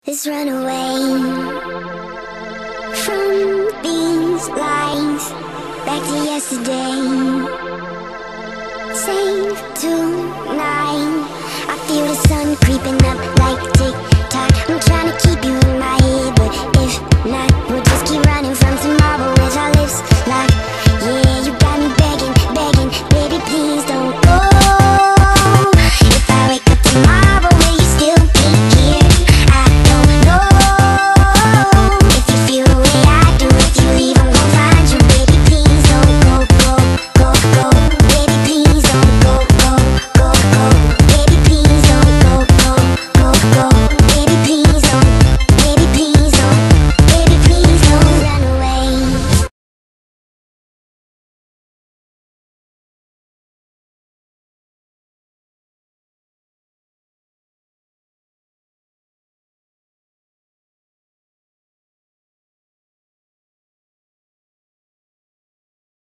Let's run away from these lies, back to yesterday. Save tonight. I feel the sun creeping up